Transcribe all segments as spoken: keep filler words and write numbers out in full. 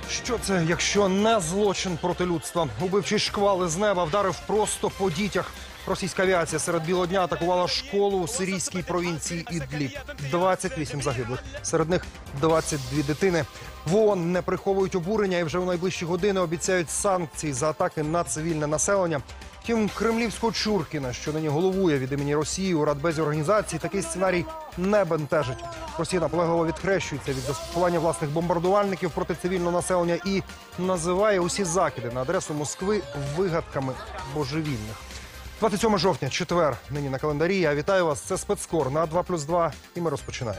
Що це, якщо не злочин проти людства? Убивчий шквал із неба вдарив просто по дітях. Російська авіація серед білого дня атакувала школу у сирійській провінції Ідліб. двадцять вісім загиблих, серед них двадцять дві дитини. В ООН не приховують обурення і вже у найближчі години обіцяють санкції за атаки на цивільне населення. Втім, кремлівського Чуркіна, що нині головує від імені Росії у Радбезі організації, такий сценарій не бентежить. Росія наполегливо відхрещується від застосування власних бомбардувальників проти цивільного населення і називає усі закиди на адресу Москви вигадками божевільних. двадцять сьоме жовтня, четвер, нині на календарі. Я вітаю вас. Це спецкор на два плюс два і ми розпочинаємо.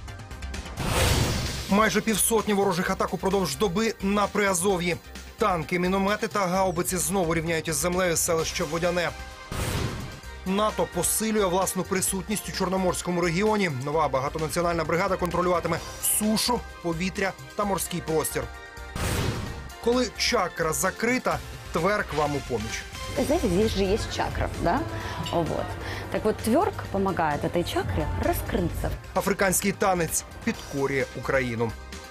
Майже півсотні ворожих атак упродовж доби на Приазов'ї. Танки, міномети та гаубиці знову рівняють із землею селище Водяне. НАТО посилює власну присутність у Чорноморському регіоні. Нова багатонаціональна бригада контролюватиме сушу, повітря та морський простір. Коли чакра закрита, тверк вам у поміч. Знаете, здесь же есть чакра, да? Вот. Так вот, тверк помогает этой чакре раскрыться. Африканський танець підкорює Україну.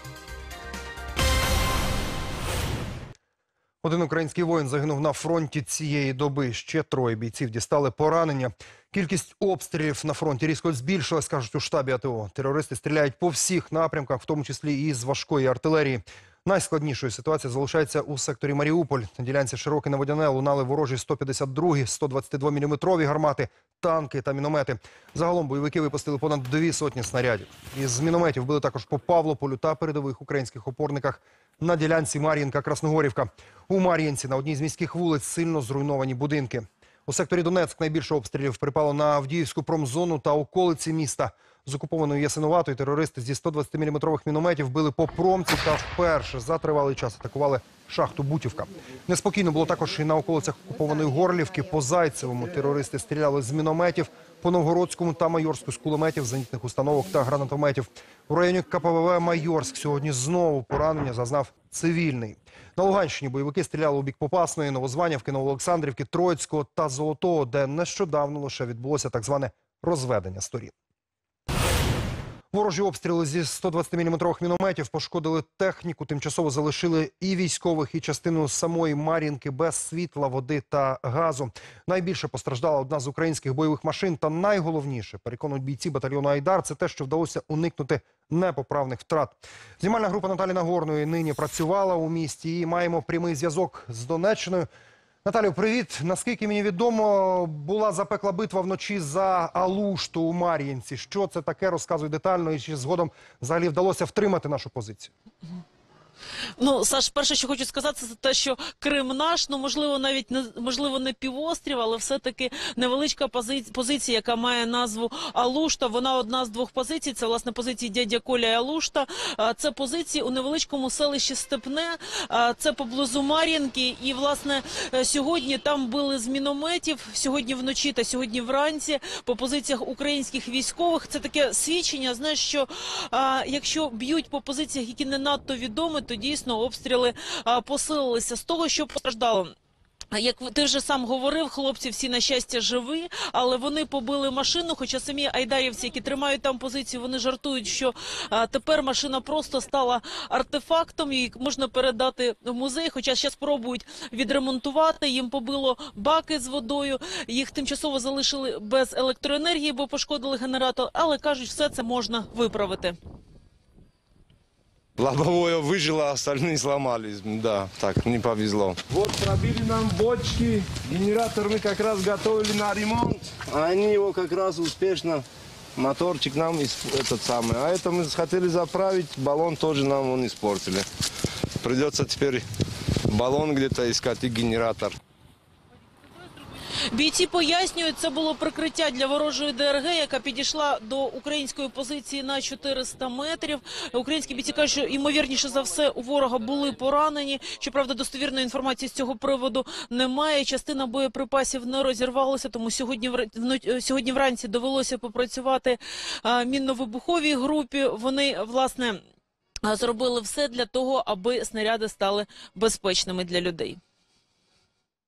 Один український воїн загинув на фронті цієї доби. Ще троє бійців дістали поранення. Кількість обстрілів на фронті різко збільшилась, кажуть у штабі АТО. Терористи стріляють по всіх напрямках, в тому числі і з важкої артилерії. Найскладнішою ситуація залишається у секторі Маріуполь. На ділянці Широке-на-Водяне лунали ворожі сто п'ятдесят другі, сто двадцять два міліметрові гармати, танки та міномети. Загалом бойовики випустили понад дві сотні снарядів. Із мінометів били також по Павлополю та передових українських опорниках на ділянці Мар'їнка-Красногорівка. У Мар'їнці на одній з міських вулиць сильно зруйновані будинки. У секторі Донецьк найбільше обстрілів припало на Авдіївську промзону та околиці міста. З окупованої Ясинуватої терористи зі сто двадцять міліметрових мінометів били по промці та вперше за тривалий час атакували шахту Бутівка. Неспокійно було також і на околицях окупованої Горлівки. По Зайцевому терористи стріляли з мінометів, по Новгородському та Майорську з кулеметів, зенітних установок та гранатометів. У районі ка пе ве ве Майорськ сьогодні знову поранення зазнав цивільний. На Луганщині бойовики стріляли у бік Попасної, Новозванівки, Новоолександрівки, Троїцького та Золотого, де нещодавно лише відбулося так зване розведення сторін. Ворожі обстріли зі сто двадцять міліметрових мінометів пошкодили техніку, тимчасово залишили і військових, і частину самої Мар'їнки без світла, води та газу. Найбільше постраждала одна з українських бойових машин. Та найголовніше, переконують бійці батальйону «Айдар», це те, що вдалося уникнути непоправних втрат. Знімальна група Наталі Нагорної нині працювала у місті і маємо прямий зв'язок з Донеччиною. Наталю, привіт. Наскільки мені відомо, була запекла битва вночі за Алушту у Мар'їнці. Що це таке? Розказуй детально. І чи згодом взагалі вдалося втримати нашу позицію? Ну, Саш, перше, що хочу сказати, це те, що Крим наш, ну, можливо, навіть не, можливо, не півострів, але все-таки невеличка позиція, позиція, яка має назву Алушта. Вона одна з двох позицій, це, власне, позиції дядя Коля і Алушта. Це позиції у невеличкому селищі Степне, це поблизу Мар'їнки. І, власне, сьогодні там били з мінометів, сьогодні вночі та сьогодні вранці, по позиціях українських військових. Це таке свідчення, знаєш, що а, якщо б'ють по позиціях, які не надто відомі, то дійсно обстріли а, посилилися. З того, що постраждало, як ти вже сам говорив, хлопці всі, на щастя, живі, але вони побили машину, хоча самі айдарівці, які тримають там позицію, вони жартують, що а, тепер машина просто стала артефактом, і можна передати в музей, хоча ще спробують відремонтувати, їм побило баки з водою, їх тимчасово залишили без електроенергії, бо пошкодили генератор, але кажуть, все це можна виправити. Лобовое выжило, остальные сломались. Да, так, не повезло. Вот пробили нам бочки, генератор мы как раз готовили на ремонт. А они его как раз успешно, моторчик нам этот самый. А это мы хотели заправить, баллон тоже нам он испортили. Придется теперь баллон где-то искать и генератор. Бійці пояснюють, це було прикриття для ворожої де ер ге, яка підійшла до української позиції на чотириста метрів. Українські бійці кажуть, що, ймовірніше за все, у ворога були поранені. Щоправда, достовірної інформації з цього приводу немає. Частина боєприпасів не розірвалася, тому сьогодні, сьогодні вранці довелося попрацювати мінно-вибуховій групі. Вони, власне, зробили все для того, аби снаряди стали безпечними для людей.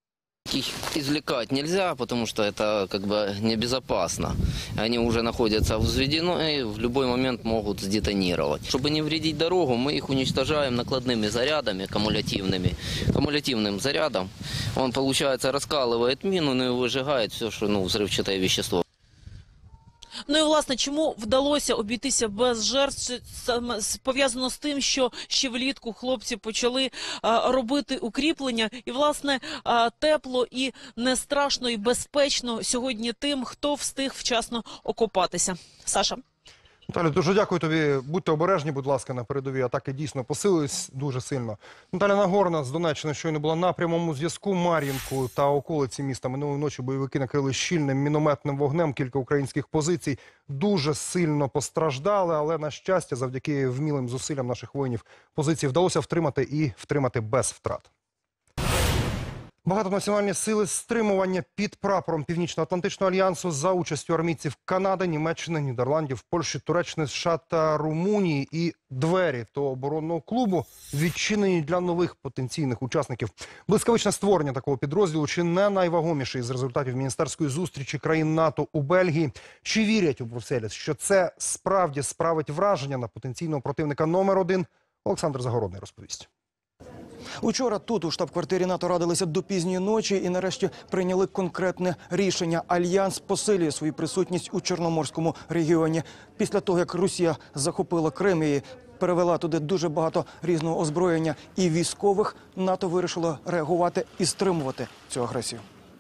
Их извлекать нельзя, потому что это как бы небезопасно. Они уже находятся взведены и в любой момент могут сдетонировать. Чтобы не вредить дорогу, мы их уничтожаем накладными зарядами, кумулятивными. Кумулятивным зарядом он, получается, раскалывает мину, ну и выжигает все, что ну, взрывчатое вещество. Ну і, власне, чому вдалося обійтися без жертв? Саме пов'язано з тим, що ще влітку хлопці почали а, робити укріплення. І, власне, а, тепло і не страшно, і безпечно сьогодні тим, хто встиг вчасно окопатися. Саша. Наталю, дуже дякую тобі. Будьте обережні, будь ласка, на передовій. Атаки дійсно посилились дуже сильно. Наталя Нагорна з Донеччини щойно була на прямому зв'язку. Мар'їнку та околиці міста минулої ночі бойовики накрили щільним мінометним вогнем. Кілька українських позицій дуже сильно постраждали, але, на щастя, завдяки вмілим зусиллям наших воїнів позиції вдалося втримати і втримати без втрат. Багатонаціональні сили стримування під прапором Північно-Атлантичного альянсу за участю армійців Канади, Німеччини, Нідерландів, Польщі, Туреччини, США та Румунії. І двері того оборонного клубу відчинені для нових потенційних учасників. Блискавичне створення такого підрозділу чи не найвагоміший з результатів міністерської зустрічі країн НАТО у Бельгії. Чи вірять у Брюсселі, що це справді справить враження на потенційного противника номер один? Олександр Загородний розповість. Учора тут, у штаб-квартирі НАТО, радилися до пізньої ночі і нарешті прийняли конкретне рішення. Альянс посилює свою присутність у Чорноморському регіоні. Після того, як Росія захопила Крим і перевела туди дуже багато різного озброєння і військових, НАТО вирішило реагувати і стримувати цю агресію.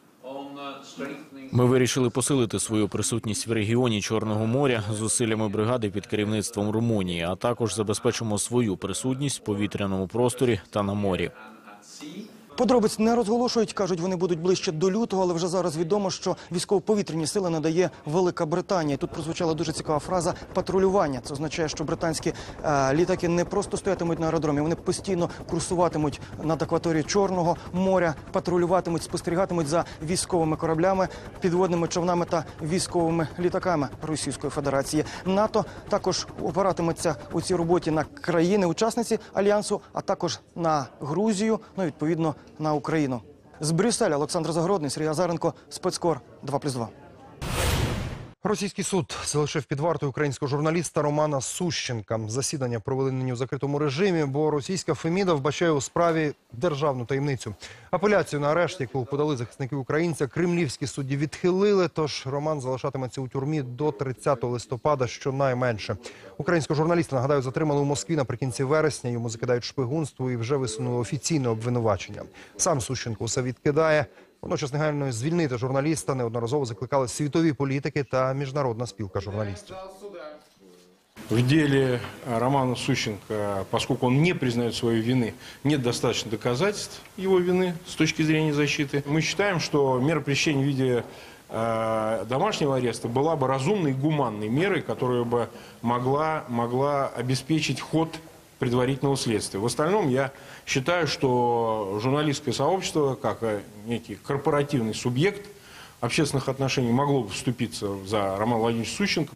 Ми вирішили посилити свою присутність в регіоні Чорного моря зусиллями бригади під керівництвом Румунії, а також забезпечимо свою присутність в повітряному просторі та на морі. Подробиць не розголошують, кажуть, вони будуть ближче до лютого, але вже зараз відомо, що військово-повітряні сили надає Велика Британія. Тут прозвучала дуже цікава фраза «патрулювання». Це означає, що британські е, літаки не просто стоятимуть на аеродромі, вони постійно курсуватимуть над акваторією Чорного моря, патрулюватимуть, спостерігатимуть за військовими кораблями, підводними човнами та військовими літаками Російської Федерації. НАТО також опиратиметься у цій роботі на країни-учасниці Альянсу, а також на Грузію, ну, відповідно, на Україну. З Брюсселя Олександр Загородний, Сергій Азаренко, Спецкор два плюс два. Російський суд залишив під вартою українського журналіста Романа Сущенка. Засідання провели нині у закритому режимі, бо російська Феміда вбачає у справі державну таємницю. Апеляцію на арешт, яку подали захисники українця, кремлівські судді відхилили, тож Роман залишатиметься у тюрмі до тридцятого листопада щонайменше. Українського журналіста, нагадаю, затримали у Москві наприкінці вересня, йому закидають шпигунство і вже висунули офіційне обвинувачення. Сам Сущенко усе відкидає. Водночас негайно звільнити журналіста неодноразово закликали світові політики та міжнародна спілка журналістів. В деле Романа Сущенко, поскольку он не признает своей вины, нет достаточно доказательств его вины с точки зрения защиты. Мы считаем, что мера пресечения в виде э, домашнего ареста была бы разумной и гуманной мерой, которая бы могла, могла обеспечить ход предварительного следствия. В остальном я считаю, что журналистское сообщество, как некий корпоративный субъект общественных отношений, могло бы вступиться за Романа Владимировича Сущенко.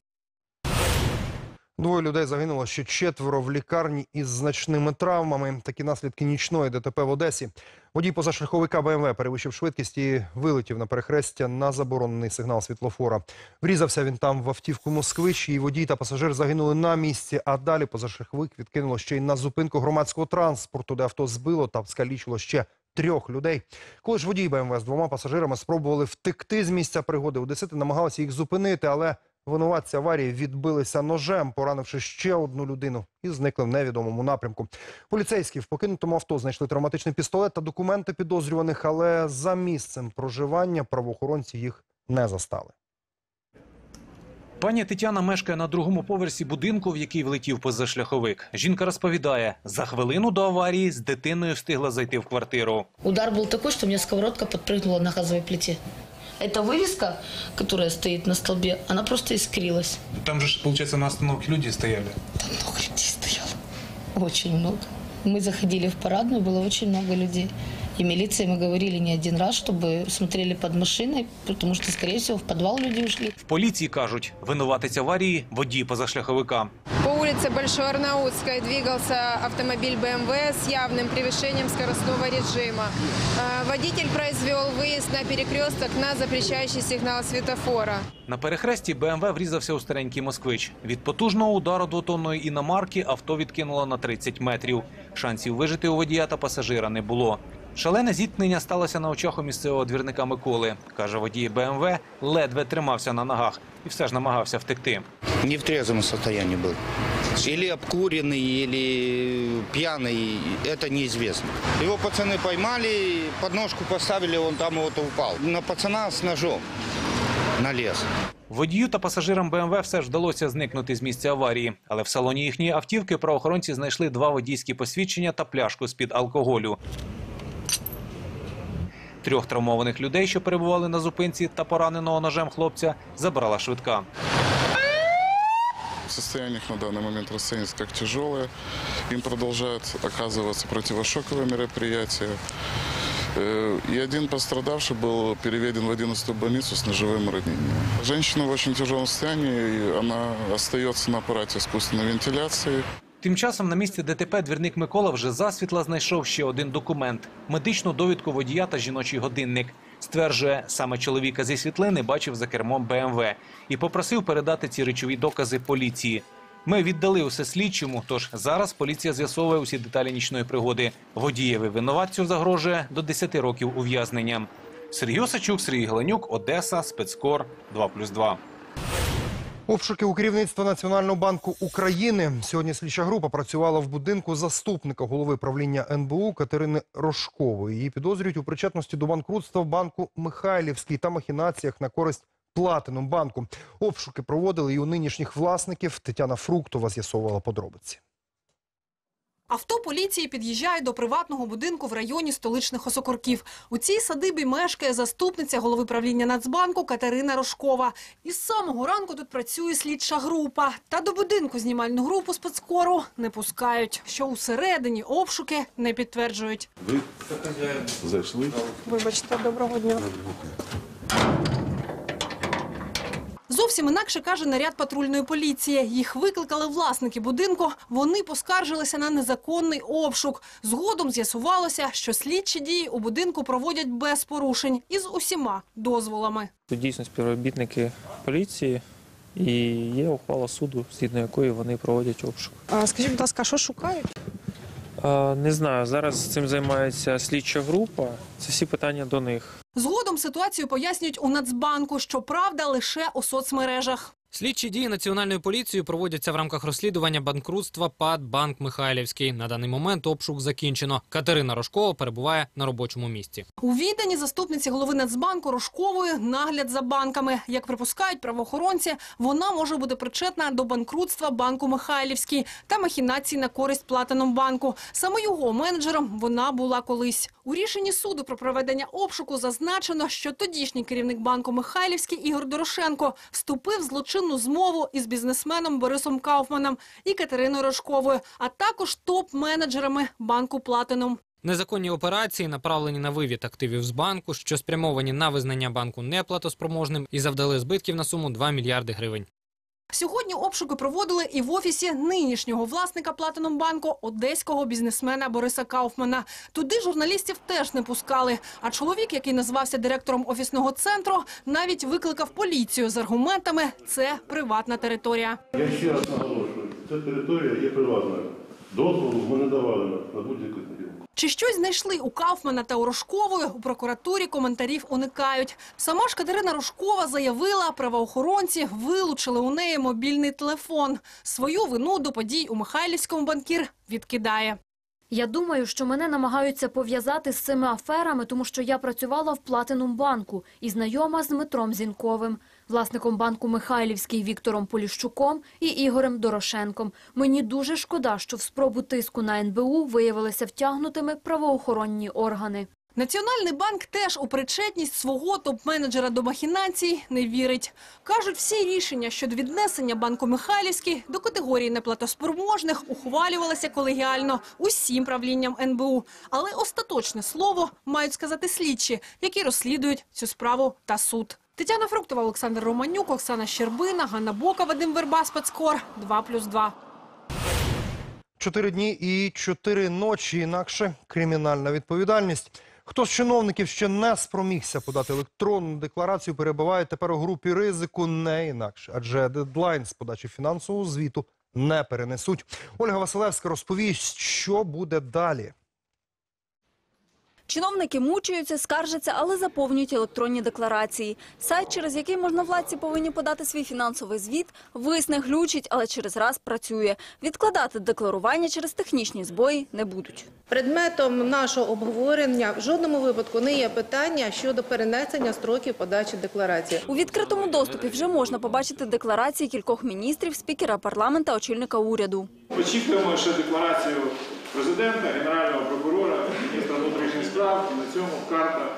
Двоє людей загинуло, ще четверо в лікарні із значними травмами. Такі наслідки нічної ДТП в Одесі. Водій позашляховика БМВ перевищив швидкість і вилетів на перехрестя на заборонений сигнал світлофора. Врізався він там в автівку «Москвич», і водій та пасажир загинули на місці, а далі позашляховик відкинуло ще й на зупинку громадського транспорту, де авто збило та скалічило ще трьох людей. Коли ж водій БМВ з двома пасажирами спробували втекти з місця пригоди, одесити намагалися їх зупинити, але винуватці аварії відбилися ножем, поранивши ще одну людину, і зникли в невідомому напрямку. Поліцейські в покинутому авто знайшли травматичний пістолет та документи підозрюваних, але за місцем проживання правоохоронці їх не застали. Пані Тетяна мешкає на другому поверсі будинку, в який влетів позашляховик. Жінка розповідає, за хвилину до аварії з дитиною встигла зайти в квартиру. Удар був такий, що мені сковородка підпрыгнула на газовій плиті. Эта вывеска, которая стоит на столбе, она просто искрилась. Там же, получается, на остановке люди стояли. Там много людей стояло. Очень много. Мы заходили в парадную, было очень много людей. И милиции мы говорили не один раз, чтобы смотрели под машиной, потому что, скорее всего, в подвал люди ушли. В поліції кажуть, винуватець аварії – водій позашляховика. По улице улице Большоарнаутской двигался автомобиль бэ эм вэ с явным превышением скоростного режима. Водитель произвел выезд на перекресток на запрещающий сигнал светофора. На перехресті Бе Ем Ве врізався у старенький «Москвич». Від потужного удару двотонної іномарки авто відкинуло на тридцять метрів. Шансів вижити у водія та пасажира не було. Шалене зіткнення сталося на очах у місцевого двірника Миколи. Каже, водій Бе Ем Ве ледве тримався на ногах і все ж намагався втекти. Не в трезвом состоянии был. Или обкуренный, или пьяный, это неизвестно. Его пацаны поймали, подножку поставили, он там вот упал. На пацана с ножом налез. Водію та пасажирам Бе Ем Ве все ж вдалося зникнути з місця аварії. Але в салоні їхньої автівки правоохоронці знайшли два водійські посвідчення та пляшку з-під алкоголю. Трьох травмованих людей, що перебували на зупинці, та пораненого ножем хлопця забрала швидка. Состояние их на данный момент расценивается как тяжелое. Им продолжают оказываться противошоковые мероприятия. И один пострадавший был переведен в одиннадцатую больницу с ножевым ранением. Женщина в очень тяжелом состоянии, она остается на аппарате искусственной вентиляции. Тим часом на місці Де Те Пе двірник Микола вже засвітла знайшов ще один документ – медичну довідку водія та жіночий годинник. Стверджує, саме чоловіка зі світлини бачив за кермом Бе Ем Ве і попросив передати ці речові докази поліції. Ми віддали усе слідчому, тож зараз поліція з'ясовує усі деталі нічної пригоди. Водієві винуватцю загрожує до десяти років ув'язнення. Сергій Осачук, Сергій Галенюк, Одеса, Спецкор, два плюс два. Обшуки у керівництва Національного банку України. Сьогодні слідча група працювала в будинку заступника голови правління Ен Бе У Катерини Рожкової. Її підозрюють у причетності до банкрутства банку Михайлівський та махінаціях на користь Платинумбанку. Обшуки проводили і у нинішніх власників. Тетяна Фруктова з'ясовувала подробиці. Авто поліції під'їжджає до приватного будинку в районі Столичних Осокорків. У цій садибі мешкає заступниця голови правління Нацбанку Катерина Рожкова. Із самого ранку тут працює слідча група. Та до будинку знімальну групу спецкору не пускають. Що усередині обшуки не підтверджують. Ви зайшли? Вибачте, доброго дня. Зовсім інакше каже наряд патрульної поліції. Їх викликали власники будинку. Вони поскаржилися на незаконний обшук. Згодом з'ясувалося, що слідчі дії у будинку проводять без порушень і з усіма дозволами. Тут дійсно співробітники поліції і є ухвала суду, згідно якої вони проводять обшук. А скажіть, будь ласка, що шукають? А, не знаю, зараз цим займається слідча група. Це всі питання до них. Згодом ситуацію пояснюють у Нацбанку, щоправда, лише у соцмережах. Слідчі дії Національної поліції проводяться в рамках розслідування банкрутства ПАД «Банк Михайлівський». На даний момент обшук закінчено. Катерина Рожкова перебуває на робочому місці. У відданні заступниці голови Нацбанку Рожкової нагляд за банками. Як припускають правоохоронці, вона може бути причетна до банкрутства банку Михайлівський та махінацій на користь Платинумбанку. Саме його менеджером вона була колись. У рішенні суду про проведення обшуку зазначено, що тодішній керівник банку Михайлівський Ігор Дорошенко вступив в злочинну змову із бізнесменом Борисом Кауфманом і Катериною Рожковою, а також топ-менеджерами банку «Платинум». Незаконні операції, направлені на вивід активів з банку, що спрямовані на визнання банку неплатоспроможним і завдали збитків на суму два мільярди гривень. Сьогодні обшуки проводили і в офісі нинішнього власника Платинумбанку, одеського бізнесмена Бориса Кауфмана. Туди журналістів теж не пускали. А чоловік, який назвався директором офісного центру, навіть викликав поліцію з аргументами «це приватна територія». Я ще раз наголошую, ця територія є приватною. Дозволу ми не давали на будь-яку ділянку. Чи щось знайшли у Кауфмана та у Рожкової, у прокуратурі коментарів уникають. Сама ж Катерина Рожкова заявила, правоохоронці вилучили у неї мобільний телефон. Свою вину до подій у Михайлівському банкір відкидає. Я думаю, що мене намагаються пов'язати з цими аферами, тому що я працювала в Платинумбанку і знайома з Дмитром Зінковим, власником банку Михайлівський Віктором Поліщуком і Ігорем Дорошенком. Мені дуже шкода, що в спробу тиску на Ен Бе У виявилися втягнутими правоохоронні органи. Національний банк теж у причетність свого топ-менеджера до махінацій не вірить. Кажуть, всі рішення щодо віднесення банку Михайлівський до категорії неплатоспроможних ухвалювалися колегіально усім правлінням Ен Бе У. Але остаточне слово мають сказати слідчі, які розслідують цю справу та суд. Тетяна Фруктова, Олександр Романюк, Оксана Щербина, Ганна Бока, Вадим Верба, Спецкор, два плюс два. Чотири дні і чотири ночі, інакше кримінальна відповідальність. Хто з чиновників ще не спромігся подати електронну декларацію, перебуває тепер у групі ризику не інакше. Адже дедлайн з подачі фінансового звіту не перенесуть. Ольга Василевська розповість, що буде далі. Чиновники мучаються, скаржаться, але заповнюють електронні декларації. Сайт, через який можновладці повинні подати свій фінансовий звіт, висне, глючить, але через раз працює. Відкладати декларування через технічні збої не будуть. Предметом нашого обговорення в жодному випадку не є питання щодо перенесення строків подачі декларації. У відкритому доступі вже можна побачити декларації кількох міністрів, спікера парламента, очільника уряду. Очікуємо ще декларацію президента, генерального прокурора, міністра внутрішніх справ. І на цьому карта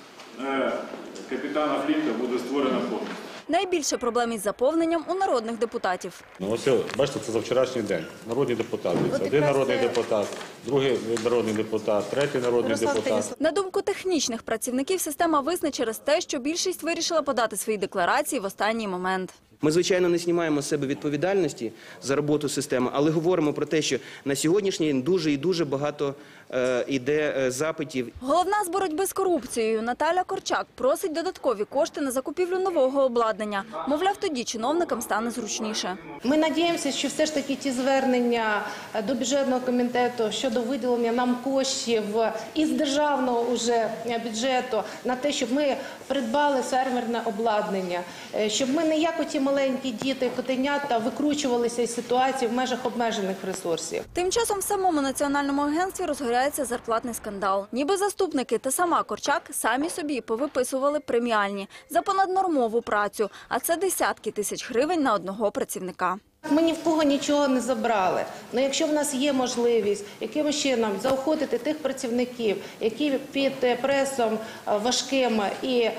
е, капітана Флінта буде створена повністю. Найбільше проблем із заповненням у народних депутатів. Ну, ось, бачите, це за вчорашній день. Народні депутати. Один народний депутат, другий народний депутат, третій народний депутат. На думку технічних працівників, система висне через те, що більшість вирішила подати свої декларації в останній момент. Ми, звичайно, не знімаємо з себе відповідальності за роботу системи, але говоримо про те, що на сьогоднішній день дуже і дуже багато е, іде е, запитів. Головна з боротьби з корупцією Наталя Корчак просить додаткові кошти на закупівлю нового обладнання. Мовляв, тоді чиновникам стане зручніше. Ми сподіваємося, що все ж таки ті звернення до бюджетного комітету щодо виділення нам коштів із державного уже бюджету на те, щоб ми придбали серверне обладнання, щоб ми не як оті маленькі діти, котенята викручувалися із ситуації в межах обмежених ресурсів. Тим часом в самому національному агентстві розгоряється зарплатний скандал. Ніби заступники та сама Корчак самі собі повиписували преміальні за понаднормову працю, а це десятки тисяч гривень на одного працівника. Ми ні в кого нічого не забрали. Але якщо в нас є можливість якимось чином заохотити тих працівників, які під пресом важким і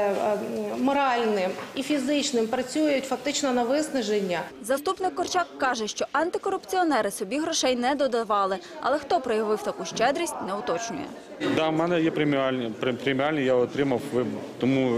моральним, і фізичним працюють фактично на виснаження. Заступник Корчак каже, що антикорупціонери собі грошей не додавали, але хто проявив таку щедрість, не уточнює. Да, в мене є преміальні, преміальні я отримав, тому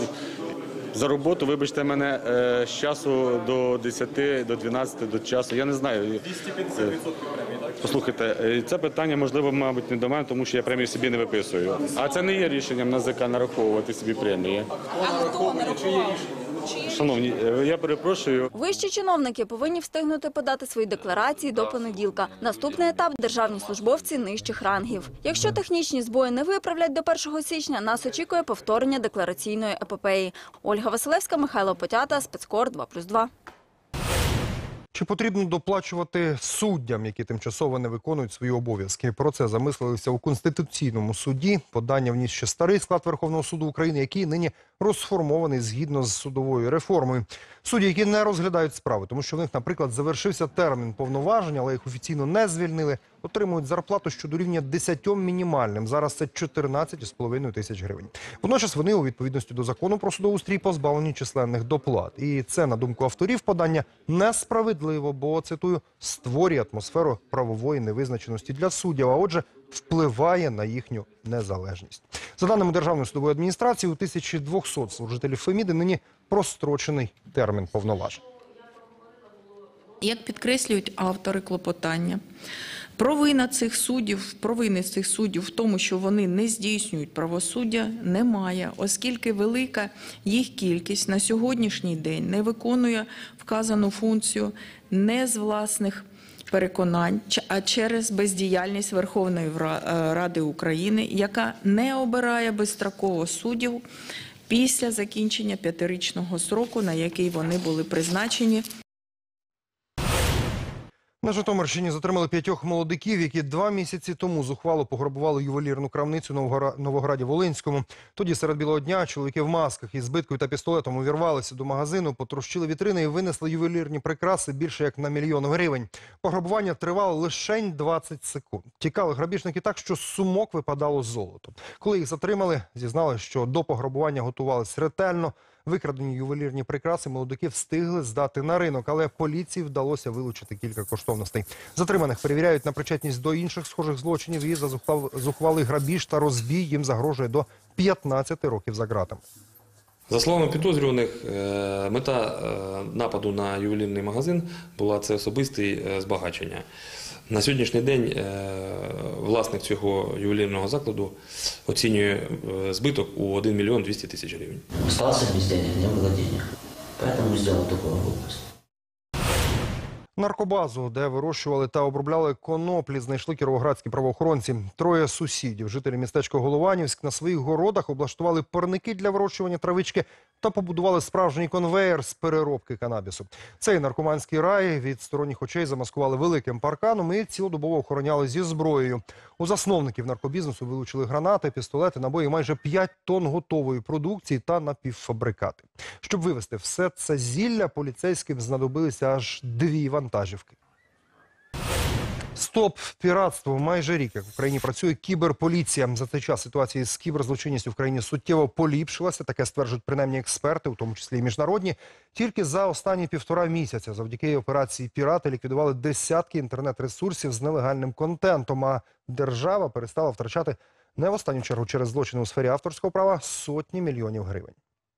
за роботу, вибачте мене, з часу до десяти, до дванадцяти, до часу, я не знаю. двісті п'ятдесят відсотків премії, так? Послухайте, це питання, можливо, мабуть, не до мене, тому що я премію собі не виписую. А це не є рішенням НАЗК нараховувати собі премії. А хто нараховує? Шановні, я перепрошую. Вищі чиновники повинні встигнути подати свої декларації до понеділка. Наступний етап – державні службовці нижчих рангів. Якщо технічні збої не виправлять до першого січня, нас очікує повторення деклараційної епопеї. Ольга Василевська, Михайло Потята, Спецкор два плюс два. Чи потрібно доплачувати суддям, які тимчасово не виконують свої обов'язки? Про це замислилися у Конституційному суді. Подання вніс ще старий склад Верховного суду України, який нині розформований згідно з судовою реформою. Судді, які не розглядають справи, тому що в них, наприклад, завершився термін повноважень, але їх офіційно не звільнили, отримують зарплату, що дорівнює десятьом мінімальним. Зараз це чотирнадцять з половиною тисяч гривень. Водночас вони, у відповідності до закону про судоустрій, позбавлені численних доплат. І це, на думку авторів подання, несправедливо, бо, цитую, створює атмосферу правової невизначеності для суддів, а отже, впливає на їхню незалежність. За даними Державної судової адміністрації, у тисячі двохсот служителів Феміди нині прострочений термін повноважень. Як підкреслюють автори клопотання, провина цих суддів, провини цих суддів в тому, що вони не здійснюють правосуддя, немає, оскільки велика їх кількість на сьогоднішній день не виконує вказану функцію не з власних переконань, а через бездіяльність Верховної Ради України, яка не обирає безстроково суддів після закінчення п'ятирічного строку, на який вони були призначені. На Житомирщині затримали п'ятьох молодиків, які два місяці тому зухвало пограбували ювелірну крамницю на Новограді-Волинському. Тоді серед білого дня чоловіки в масках із збиткою та пістолетом увірвалися до магазину, потрощили вітрини і винесли ювелірні прикраси більше як на мільйон гривень. Пограбування тривало лише двадцять секунд. Тікали грабіжники так, що з сумок випадало золото. Коли їх затримали, зізнали, що до пограбування готувались ретельно. Викрадені ювелірні прикраси молодики встигли здати на ринок, але поліції вдалося вилучити кілька коштовностей. Затриманих перевіряють на причетність до інших схожих злочинів і за зухвалий грабіж та розбій їм загрожує до п'ятнадцяти років за ґратами. За словами підозрюваних, мета нападу на ювелірний магазин була це особисте збагачення. На сьогоднішній день власник цього ювелірного закладу оцінює збиток у один мільйон двісті тисяч гривень. Остался без денег, не было денег. Поэтому сделал такую глупость. Наркобазу, де вирощували та обробляли коноплі, знайшли кіровоградські правоохоронці. Троє сусідів, жителі містечка Голованівськ, на своїх городах облаштували парники для вирощування травички та побудували справжній конвеєр з переробки канабісу. Цей наркоманський рай від сторонніх очей замаскували великим парканом і цілодобово охороняли зі зброєю. У засновників наркобізнесу вилучили гранати, пістолети, набої, майже п'ять тонн готової продукції та напівфабрикати. Щоб вивезти все це зілля, поліцейським знадобилися аж дві вантажівки. Стоп піратству. Майже рік, як в Україні працює кіберполіція. За цей час ситуація з кіберзлочинністю в країні суттєво поліпшилася. Таке стверджують принаймні експерти, у тому числі і міжнародні. Тільки за останні півтора місяця завдяки операції «Пірати» ліквідували десятки інтернет-ресурсів з нелегальним контентом. А держава перестала втрачати не в останню чергу через злочини у сфері авторського права сотні мільйонів гривень.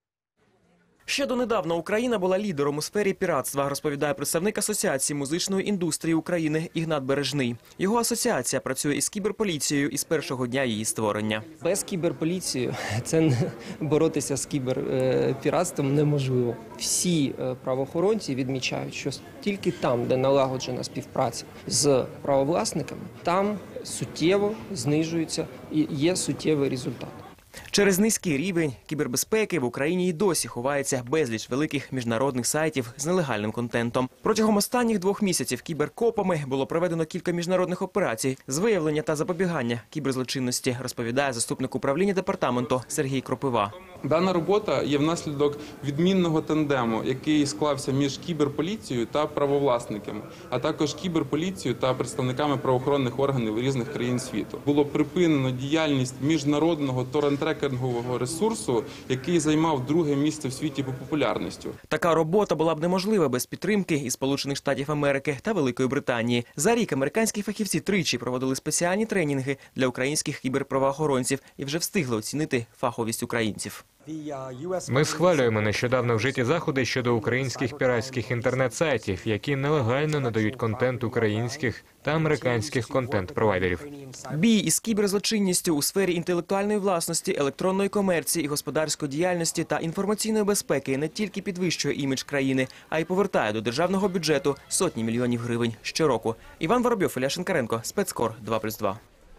Ще донедавна Україна була лідером у сфері піратства, розповідає представник Асоціації музичної індустрії України Ігнат Бережний. Його асоціація працює із кіберполіцією із першого дня її створення. Без кіберполіції це боротися з кіберпіратством неможливо. Всі правоохоронці відмічають, що тільки там, де налагоджена співпраця з правовласниками, там суттєво знижується і є суттєвий результат. Через низький рівень кібербезпеки в Україні і досі ховається безліч великих міжнародних сайтів з нелегальним контентом. Протягом останніх двох місяців кіберкопами було проведено кілька міжнародних операцій з виявлення та запобігання кіберзлочинності, розповідає заступник управління департаменту Сергій Кропива. Дана робота є внаслідок відмінного тандему, який склався між кіберполіцією та правовласниками, а також кіберполіцією та представниками правоохоронних органів різних країн світу. Було припинено діяльність міжнародного торрент-трекінгового ресурсу, який займав друге місце в світі по популярності. Така робота була б неможлива без підтримки із Сполучених Штатів Америки та Великої Британії. За рік американські фахівці тричі проводили спеціальні тренінги для українських кіберправоохоронців і вже встигли оцінити фаховість українців. Ми схвалюємо нещодавно вжиті заходи щодо українських піратських інтернет-сайтів, які нелегально надають контент українських та американських контент-провайдерів. Бій із кіберзлочинністю у сфері інтелектуальної власності, електронної комерції і господарської діяльності та інформаційної безпеки не тільки підвищує імідж країни, а й повертає до державного бюджету сотні мільйонів гривень щороку. Іван Воробйов, Ілля Шинкаренко, Спецкор два плюс два.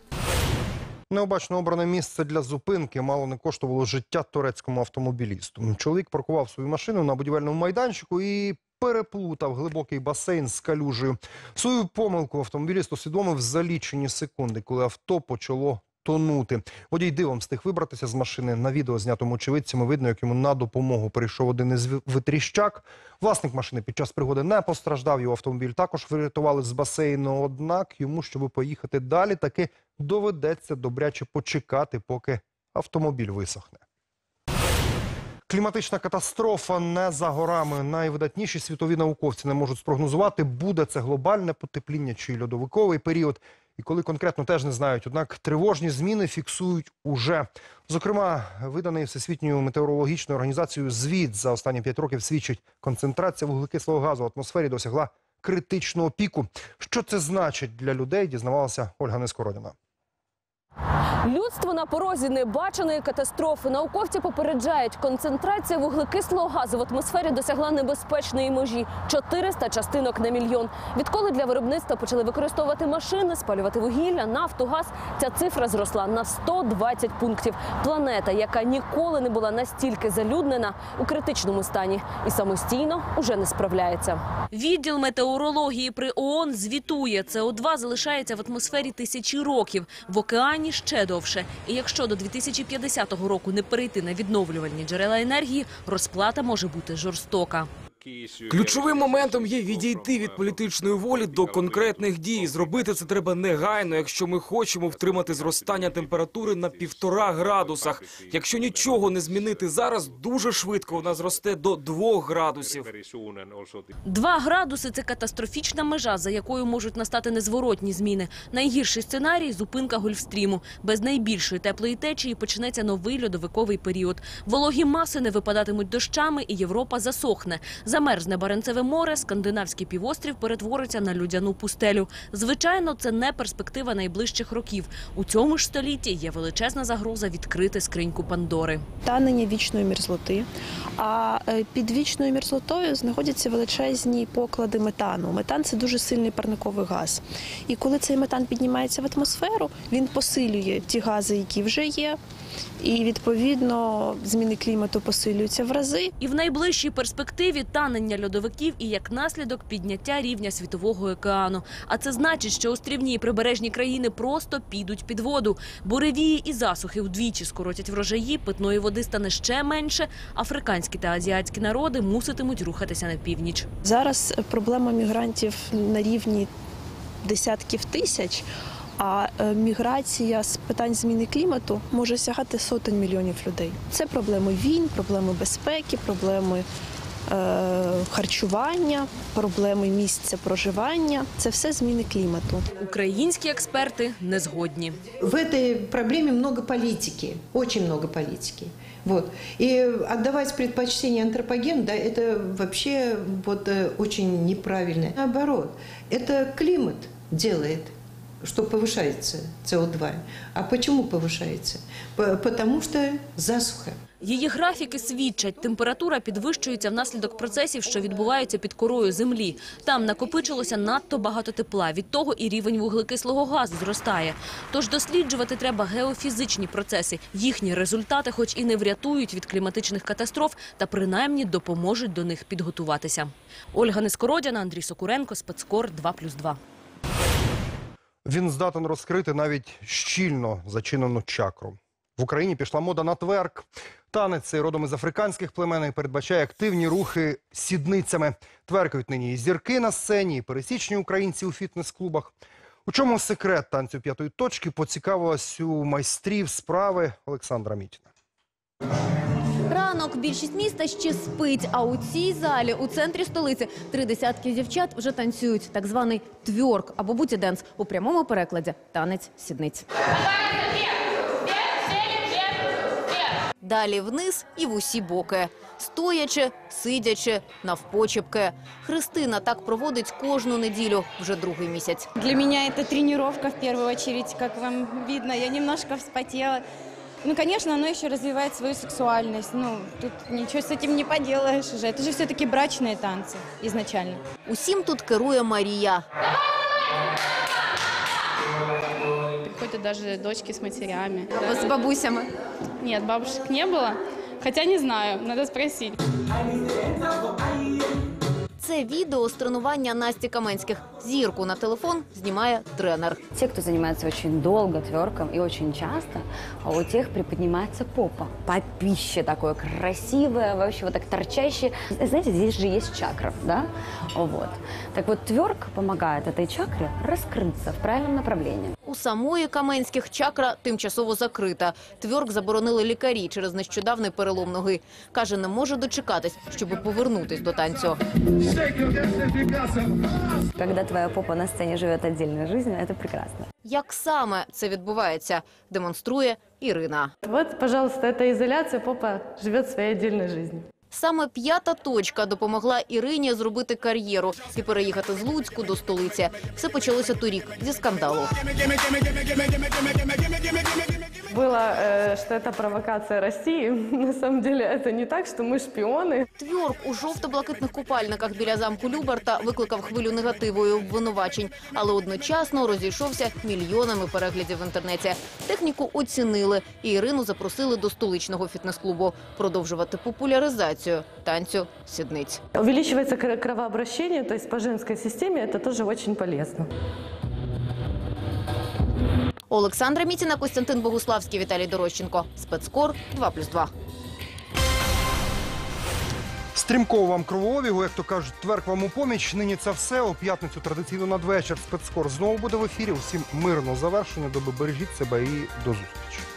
Необачно обране місце для зупинки мало не коштувало життя турецькому автомобілісту. Чоловік паркував свою машину на будівельному майданчику і переплутав глибокий басейн з калюжею. Свою помилку автомобіліст усвідомив за лічені секунди, коли авто почало тонути. Водій дивом встиг вибратися з машини. На відео, знятому очевидцями, видно, як йому на допомогу прийшов один із витріщак. Власник машини під час пригоди не постраждав, його автомобіль також врятували з басейну. Однак йому, щоб поїхати далі, таки доведеться добряче почекати, поки автомобіль висохне. Кліматична катастрофа не за горами. Найвидатніші світові науковці не можуть спрогнозувати, буде це глобальне потепління чи льодовиковий період. І коли конкретно теж не знають. Однак тривожні зміни фіксують уже. Зокрема, виданий Всесвітньою метеорологічною організацією звіт за останні п'ять років свідчить, концентрація вуглекислого газу в атмосфері досягла критичного піку. Що це значить для людей, дізнавалася Ольга Нескородіна. Людство на порозі небаченої катастрофи. Науковці попереджають, концентрація вуглекислого газу в атмосфері досягла небезпечної межі – чотириста частинок на мільйон. Відколи для виробництва почали використовувати машини, спалювати вугілля, нафту, газ, ця цифра зросла на сто двадцять пунктів. Планета, яка ніколи не була настільки залюднена, у критичному стані і самостійно уже не справляється. Відділ метеорології при ООН звітує, С О два залишається в атмосфері тисячі років, в океані ще довше. І якщо до дві тисячі п'ятдесятого року не перейти на відновлювальні джерела енергії, розплата може бути жорстока. Ключовим моментом є відійти від політичної волі до конкретних дій. Зробити це треба негайно, якщо ми хочемо втримати зростання температури на півтора градусах. Якщо нічого не змінити зараз, дуже швидко вона зросте до двох градусів. Два градуси – це катастрофічна межа, за якою можуть настати незворотні зміни. Найгірший сценарій – зупинка Гольфстріму. Без найбільшої теплої течії почнеться новий льодовиковий період. Вологі маси не випадатимуть дощами і Європа засохне. Замерзне Баренцеве море, скандинавський півострів перетвориться на людяну пустелю. Звичайно, це не перспектива найближчих років. У цьому ж столітті є величезна загроза відкрити скриньку Пандори. Танення вічної мерзлоти, а під вічною мерзлотою знаходяться величезні поклади метану. Метан – це дуже сильний парниковий газ. І коли цей метан піднімається в атмосферу, він посилює ті гази, які вже є, і, відповідно, зміни клімату посилюються в рази. І в найближчій перспективі танення льодовиків і, як наслідок, підняття рівня світового океану. А це значить, що острівні і прибережні країни просто підуть під воду. Буревії і засухи вдвічі скоротять врожаї, питної води стане ще менше, африканські та азіатські народи муситимуть рухатися на північ. Зараз проблема мігрантів на рівні десятків тисяч, а міграція з питань зміни клімату може сягати сотень мільйонів людей. Це проблеми війн, проблеми безпеки, проблеми е, харчування, проблеми місця проживання. Це все зміни клімату. Українські експерти не згодні. В этой проблеме много политики, очень много политики. Вот. И отдавать предпочтение антропогену, да, это вообще вот, очень неправильно. Наоборот, это климат делает, что повышается С О два. А почему повышается? Потому что засуха. Її графіки свідчать, температура підвищується внаслідок процесів, що відбуваються під корою землі. Там накопичилося надто багато тепла, від того і рівень вуглекислого газу зростає. Тож досліджувати треба геофізичні процеси. Їхні результати хоч і не врятують від кліматичних катастроф, та принаймні допоможуть до них підготуватися. Ольга Нескородяна, Андрій Сокуренко, Спецкор два плюс два. Він здатен розкрити навіть щільно зачинену чакру. В Україні пішла мода на тверк. Танець цей родом із африканських племен і передбачає активні рухи сідницями. Тверкають нині і зірки на сцені, і пересічні українці у фітнес-клубах. У чому секрет танцю п'ятої точки, поцікавилась у майстрів справи Олександра Мітіна. Ранок, більшість міста ще спить, а у цій залі, у центрі столиці, три десятки дівчат вже танцюють. Так званий тверк або буті-денс, у прямому перекладі – танець сідниць. Далі вниз і в усі боки. Стоячи, сидячи, навпочепки. Христина так проводить кожну неділю, вже другий місяць. Для мене це тренування в першу чергу, як вам видно, я немножко вспотіла. Ну, конечно, оно еще развивает свою сексуальность. Ну, тут ничего с этим не поделаешь уже. Это же все-таки брачные танцы изначально. Усім тут керує Марія. Приходят даже дочки с матерями. А с бабусями? Нет, бабушек не было. Хотя не знаю, надо спросить. Це відео з тренування Насті Каменських. Зірку на телефон знімає тренер. Те, кто занимается очень долго тверком и очень часто, а у тех приподнимается попа. Попище такое красивое, вообще вот так торчащее. Знаете, здесь же есть чакра, да? Вот. Так вот, тверк помогает этой чакре раскрыться в правильном направлении. У самої Каменських чакра тимчасово закрита. Тверк заборонили лікарі через нещодавний перелом ноги. Каже, не може дочекатись, щоб повернутись до танцю. Когда твоя попа на сцене живет отдельной жизнью, это прекрасно. Як саме це відбувається, демонструє Ірина. Вот, пожалуйста, это изоляция, попа живет своей отдельной жизнью. Саме п'ята точка допомогла Ірині зробити кар'єру і переїхати з Луцьку до столиці. Все почалося торік зі скандалу. Было, что это провокация России. На самом деле это не так, что мы шпионы. Тверк у жовто-блакитних купальниках біля замку Люберта викликав хвилю негативу і обвинувачень, але одночасно розійшовся мільйонами переглядів в інтернеті. Техніку оцінили і Ірину запросили до столичного фітнес-клубу продовжувати популяризацію танцю сідниць. Увеличивается кровообращение, то есть по женской системе это тоже очень полезно. Олександра Мітіна, Костянтин Богуславський, Віталій Дорощенко. Спецкор два плюс два. Стрімкого вам кровообігу, як то кажуть, тверк вам у поміч. Нині це все. У п'ятницю традиційно надвечір Спецкор знову буде в ефірі. Усім мирного завершення доби. Бережіть себе і до зустрічі.